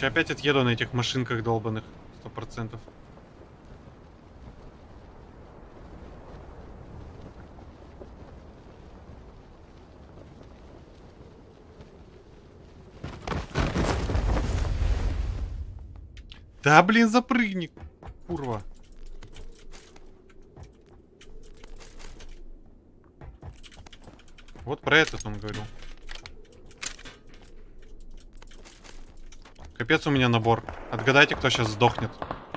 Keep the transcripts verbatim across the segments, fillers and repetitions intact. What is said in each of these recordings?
Сейчас опять отъеду на этих машинках долбаных. Сто процентов. Да, блин, запрыгни, курва. Вот про этот он говорил. Капец у меня набор. Отгадайте, кто сейчас сдохнет.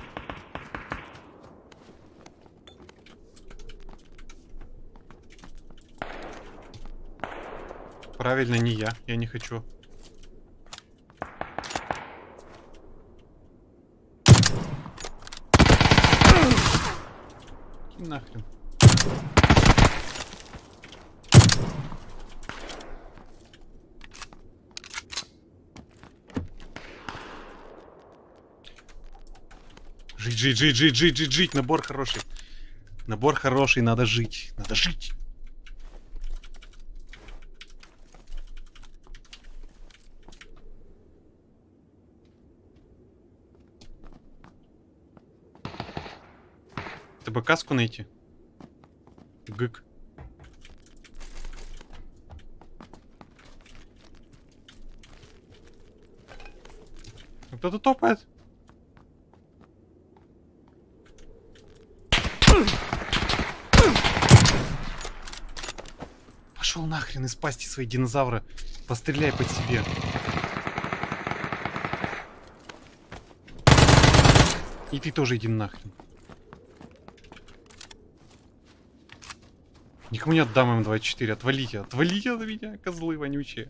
Правильно, не я. Я не хочу. Нахрен. Жить, жить, жить, жить, жить, жить, жить. Набор хороший. Набор хороший, надо жить. Надо жить. Ты бы каску найти? Гык. Кто-то топает. Пошел нахрен из пасти свои динозавры. Постреляй по себе. И ты тоже иди нахрен. Никому не отдам эм двадцать четыре. Отвалите, отвалите от меня, козлы вонючие.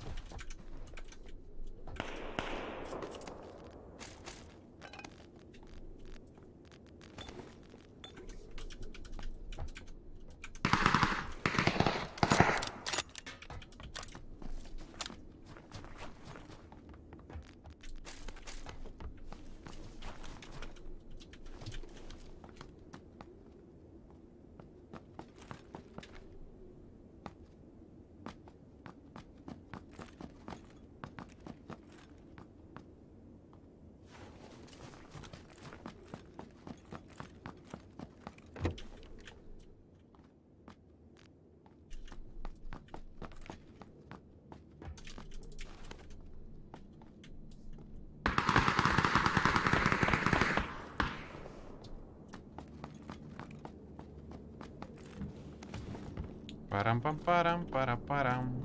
Парам-пам-парам, пара-парам.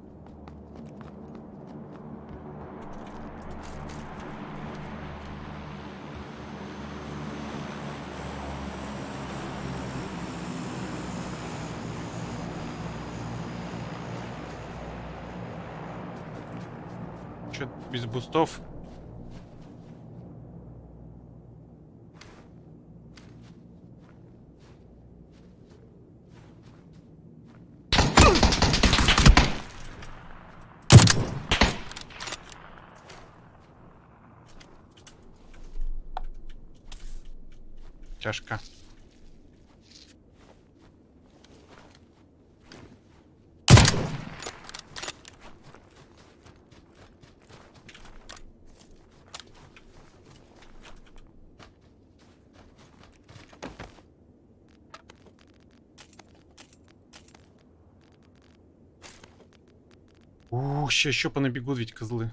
Чё, без бустов? Тяжко. Ух, ща еще понабегут ведь козлы.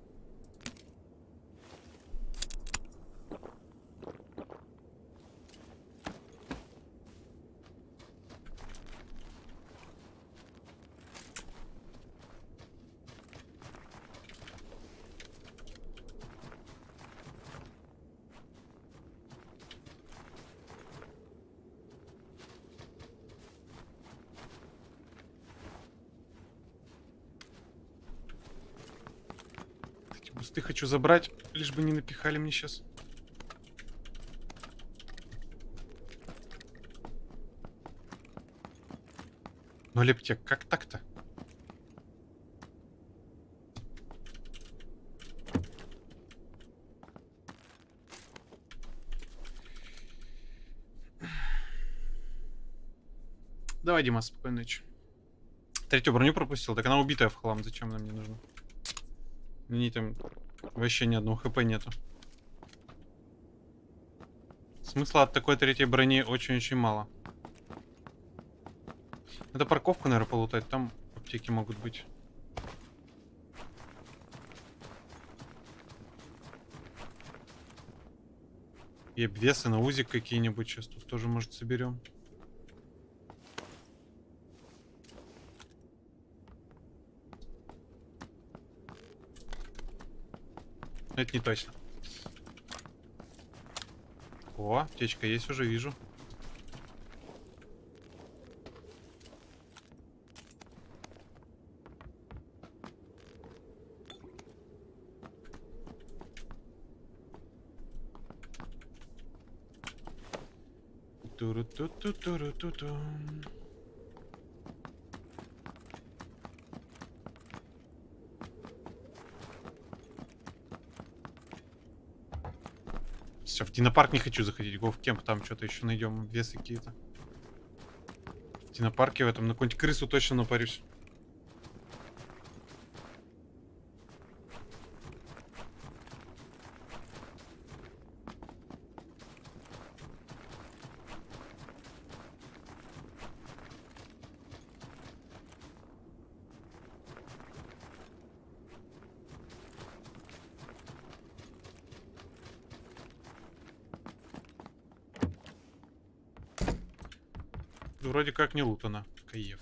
Бусты хочу забрать, лишь бы не напихали мне сейчас. Ну, Лептек, как так-то? Давай, Дима, спокойной ночи. Третью броню пропустил, так она убитая в хлам. Зачем она мне нужна? Мне там Вообще ни одного хп нету. Смысла от такой третьей брони очень-очень мало. Это парковку, наверное, полутать. Там аптеки могут быть. И обвесы на узик какие-нибудь сейчас тут тоже, может, соберем. Это не точно. О, аптечка есть, уже вижу. Туру-ту-ту-туру-ту-ту. Все, в динопарк не хочу заходить. Го в кемп, там что-то еще найдем. Весы какие-то. В динопарке в этом на какую-нибудь крысу точно напарюсь. Вроде как не лутано. Каев.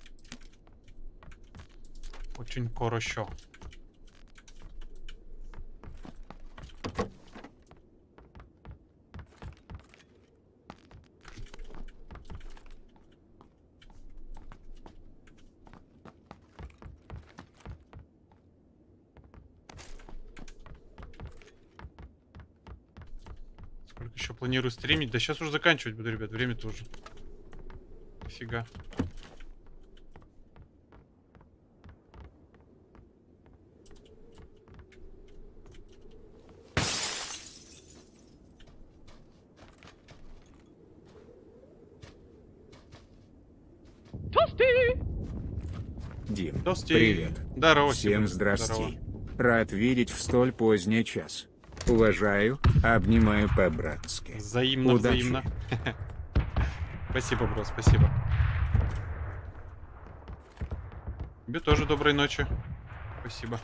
Очень хорошо. Сколько еще планирую стримить? Да сейчас уже заканчивать буду, ребят. Время тоже. Фига. Дим, Тости. привет. Здорово. Всем Симон. здрасти. Здорово. Рад видеть в столь поздний час. Уважаю, обнимаю по-братски. Взаимно, Удачи. взаимно. Спасибо, бро, спасибо. Тебе тоже доброй ночи. Спасибо.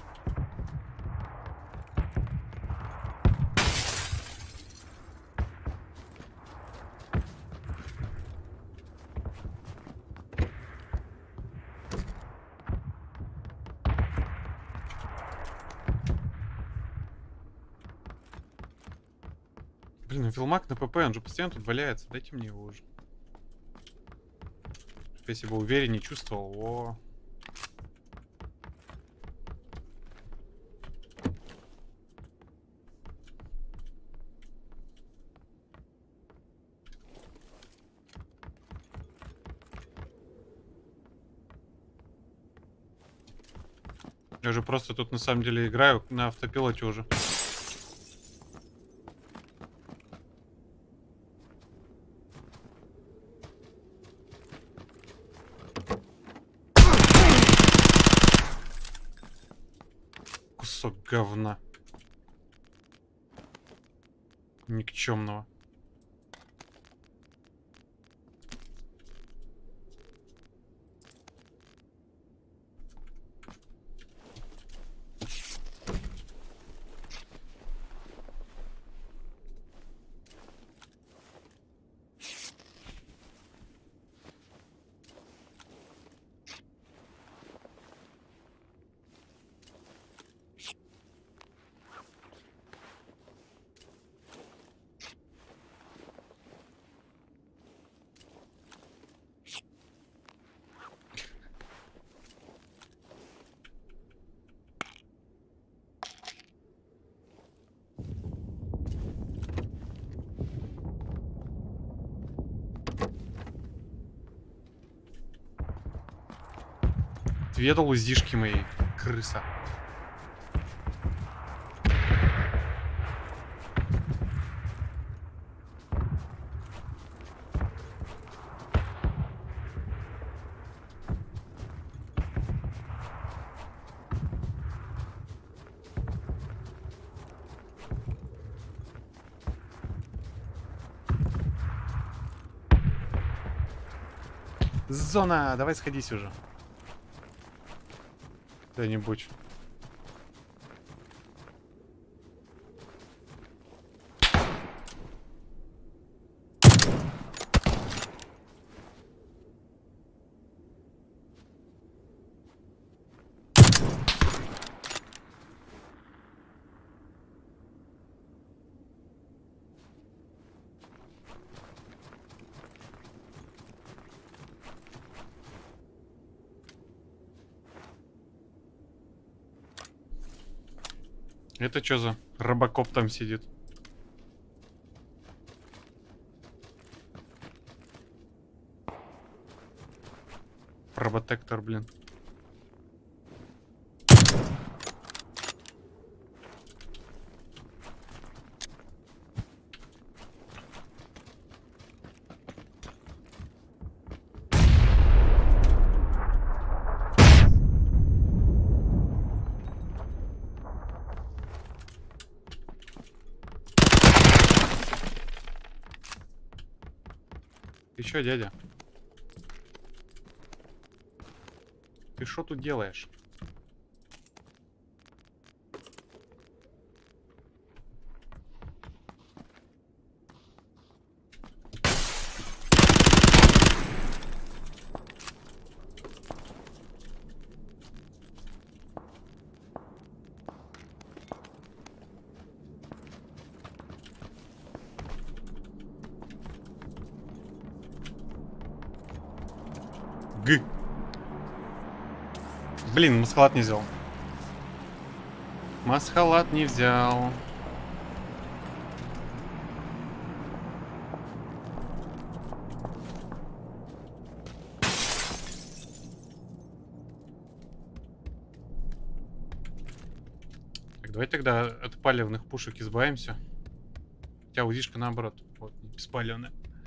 Блин, Вилмак на ПП, он же постоянно тут валяется. Дайте мне его уже. Чтоб я себя увереннее чувствовал. О. Я же просто тут на самом деле играю на автопилоте уже. Кусок говна. Никчемного. Отведал уздишки мои, крыса. Зона! Давай сходись уже. Куда-нибудь. Это что за робокоп там сидит? Роботектор, блин. Ты чё, дядя? Ты что тут делаешь? Г. Блин, масхалат не взял. Масхалат не взял. Так, давай тогда от палевных пушек избавимся. Хотя УЗИшка наоборот. Вот, беспалевная.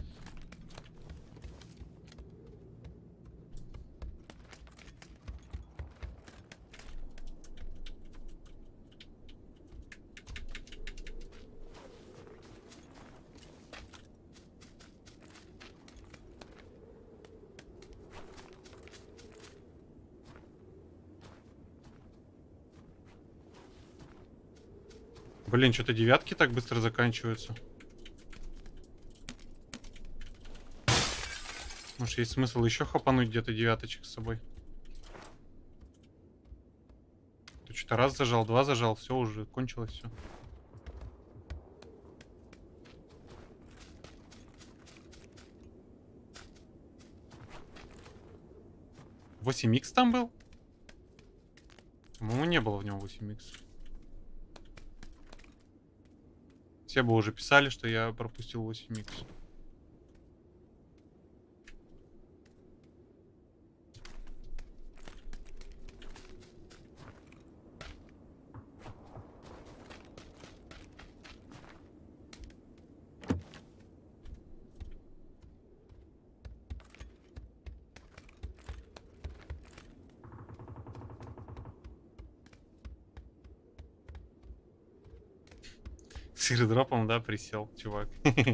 Блин, что-то девятки так быстро заканчиваются. Может, есть смысл еще хапануть где-то девяточек с собой? Ты что-то раз зажал, два зажал, все уже кончилось все. восемь икс там был? По-моему, не было в нем восемь икс. Все бы уже писали, что я пропустил восемь икс. С ирдропом, да, присел, чувак.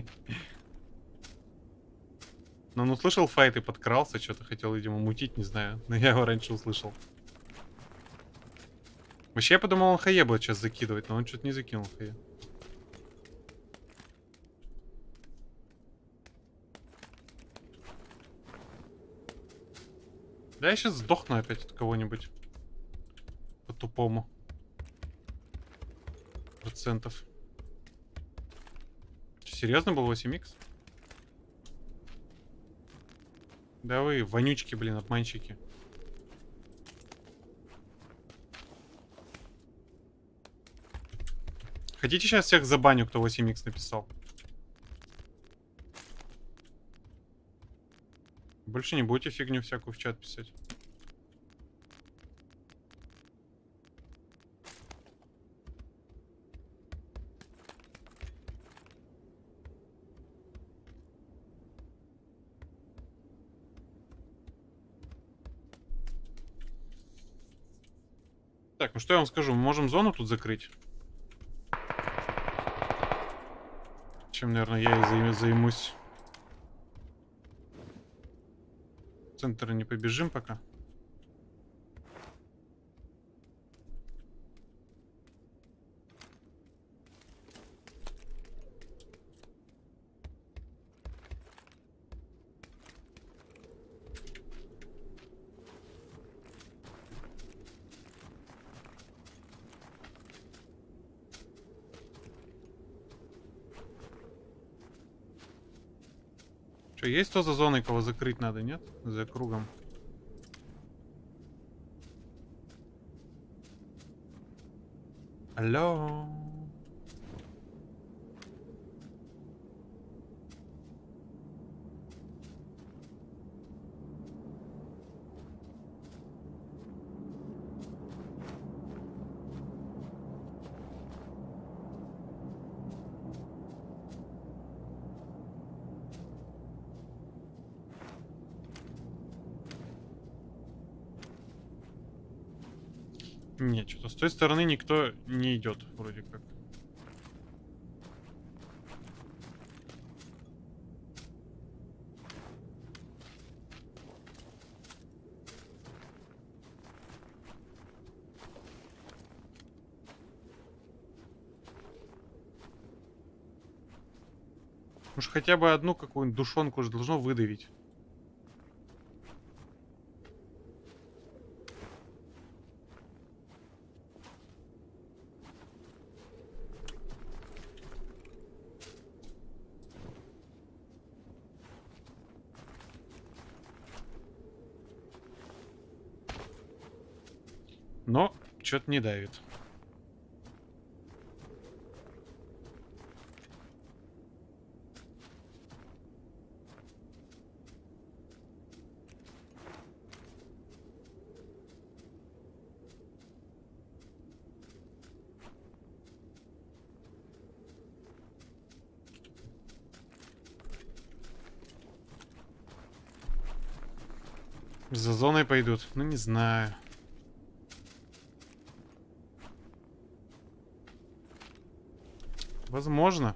Ну, он услышал файт и подкрался, что-то хотел, видимо, мутить, не знаю. Но я его раньше услышал. Вообще, я подумал, он хае будет сейчас закидывать, но он что-то не закинул хае. Да, я сейчас сдохну опять от кого-нибудь. По-тупому. Процентов. Серьезно был восемь икс? Да вы вонючки, блин, обманщики. Хотите сейчас всех забаню, кто восемь икс написал? Больше не будете фигню всякую в чат писать. Так, ну что я вам скажу, мы можем зону тут закрыть. Чем, наверное, я и займусь. центр не побежим пока. Что, есть кто за зоной, кого закрыть надо, нет? За кругом. Алло. Нет, что-то с той стороны никто не идет, вроде как. Уж хотя бы одну какую-нибудь душонку же должно выдавить. Но что-то не давит. За зоной пойдут? Ну, не знаю. Возможно.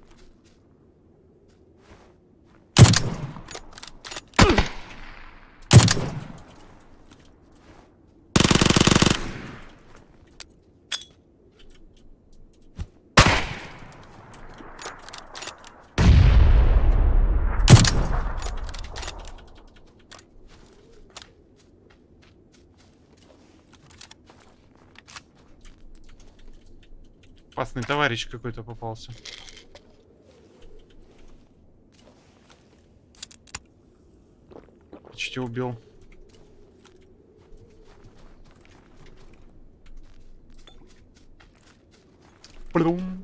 Опасный товарищ какой-то попался. Почти убил. Плюм.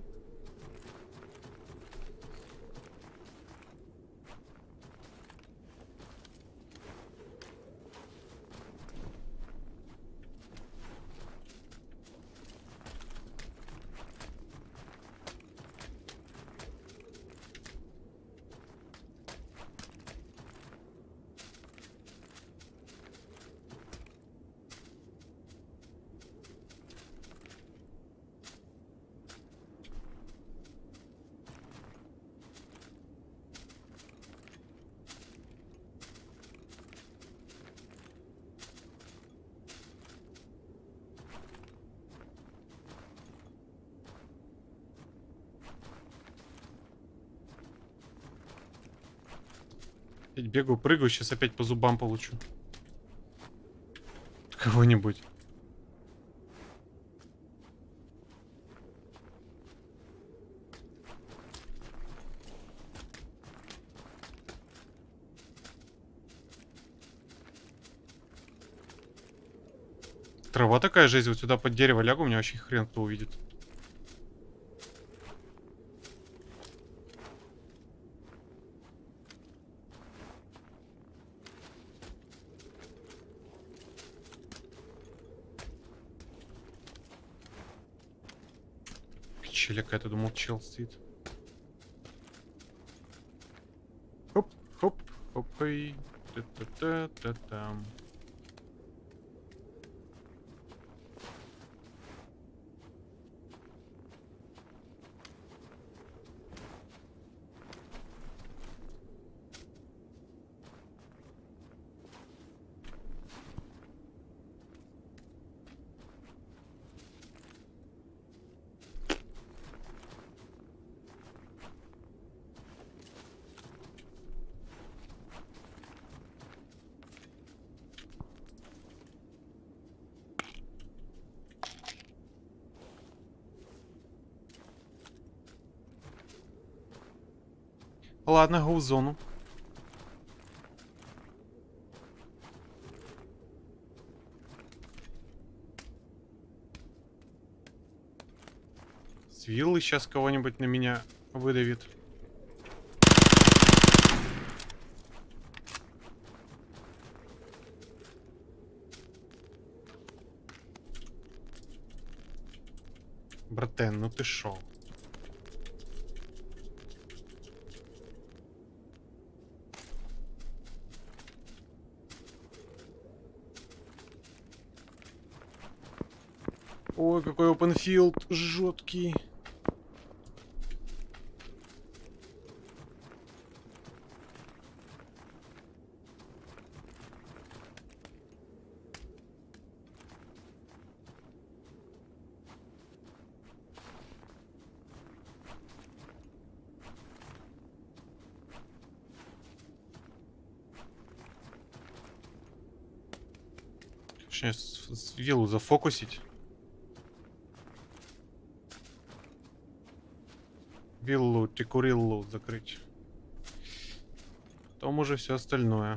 Опять бегаю, прыгаю, сейчас опять по зубам получу. Кого-нибудь. Трава такая жизнь, вот сюда под дерево лягу, меня вообще хрен кто увидит. Челика, я думал, чел стоит. Хоп, хоп, хоп-эй. Та-та-та-та-там. Ладно, го в зону. С виллы сейчас кого-нибудь на меня выдавит. Братен, ну ты шо? Ой, какой опенфилд жуткий. Сейчас виллу зафокусить. Виллу, текуриллу закрыть. Потом уже все остальное.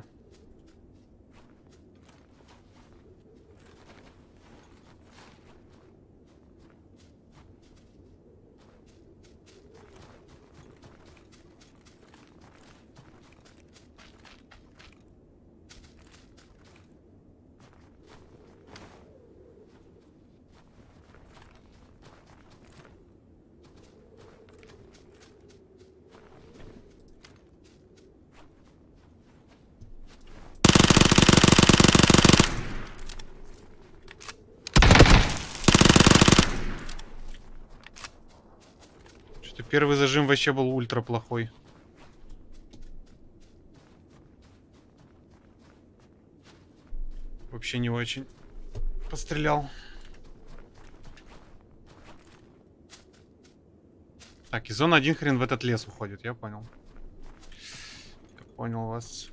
Первый зажим вообще был ультра плохой. Вообще не очень. Пострелял. Так, и зона один хрен в этот лес уходит, я понял. Я понял вас.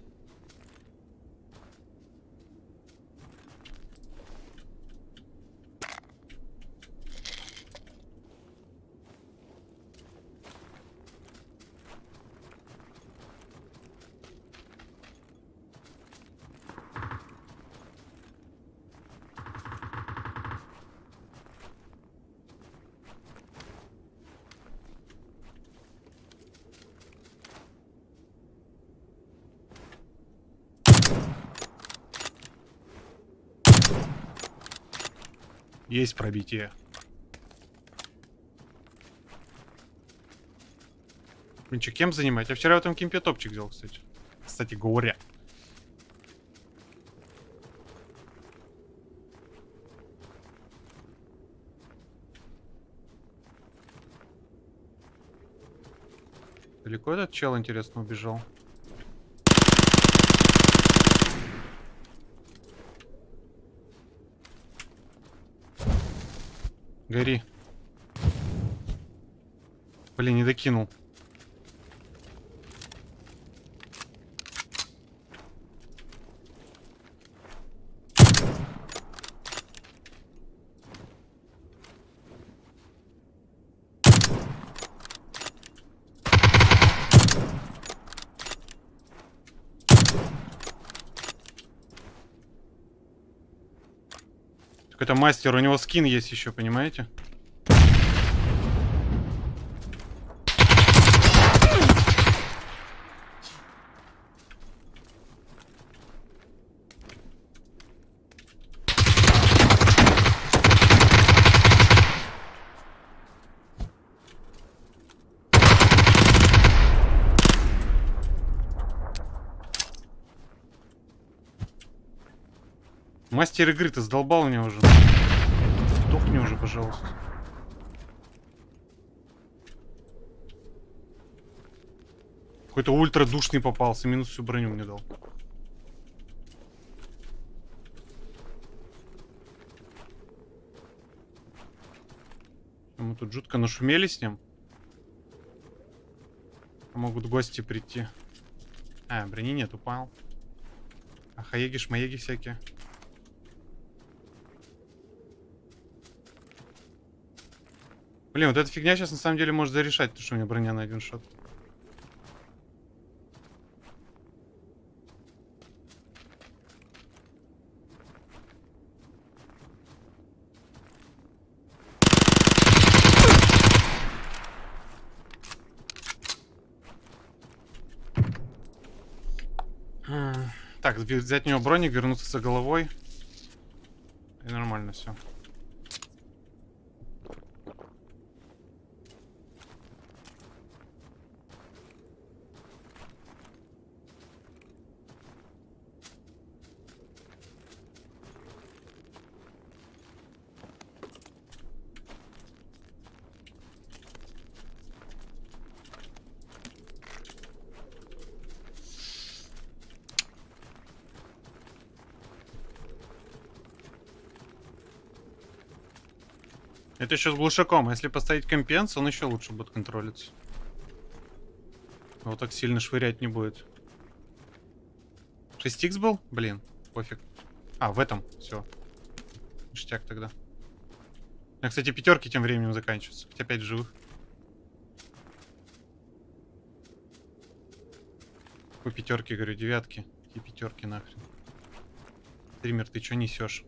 Есть пробитие. Блин, что, кем занимать? Я вчера в этом кемпе топчик взял, кстати. Кстати говоря. Далеко этот чел, интересно, убежал? Гори. Блин, не докинул. Это мастер, у него скин есть еще, понимаете? Мастер игры, ты задолбал меня уже. Сдохни уже, пожалуйста. Какой-то ультра душный попался, минус всю броню мне дал. Мы тут жутко нашумели с ним. Могут гости прийти. А, брони нет, упал. А хаеги, шмаеги всякие. Блин, вот эта фигня сейчас на самом деле может зарешать, то что у меня броня на один шот. Так, взять у него броник, вернуться за головой. И нормально все. Это еще с глушаком. Если поставить компенс, он еще лучше будет контролиться. Вот так сильно швырять не будет. шесть икс был? Блин, пофиг. А, в этом. Все. Ништяк тогда. А, кстати, пятерки тем временем заканчиваются. Хотя пять живых. По пятерке, говорю, девятки. И пятерки нахрен. Триммер, ты что несешь?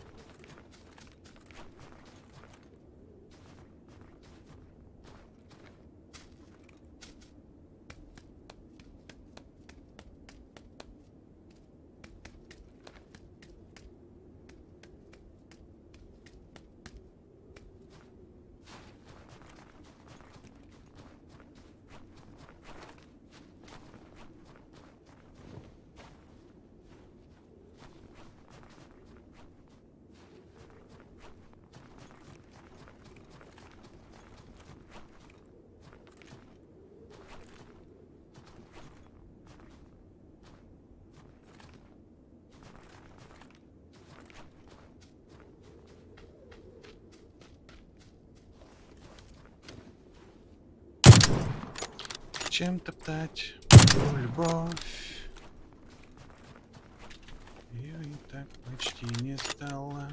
Чем топтать любовь? Ее и так почти не стало.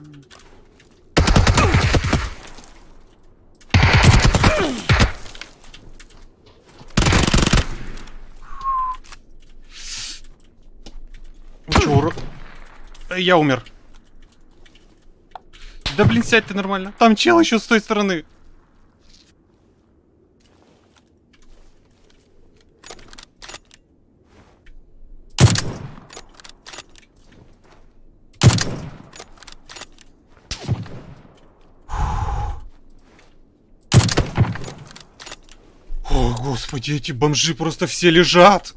Вы чё, уро... Я умер. Да блин, сядь ты нормально. Там чел еще с той стороны. О, господи, эти бомжи просто все лежат.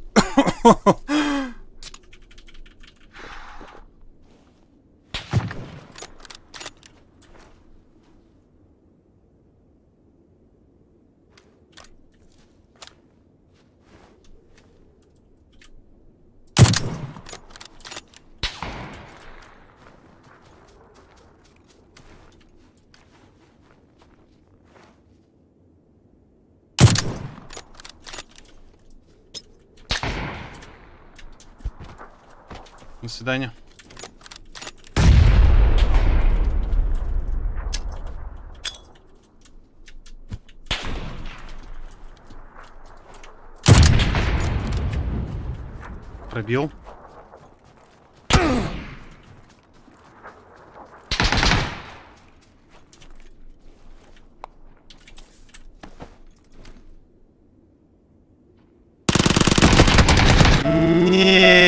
До свидания. Пробил. Нет.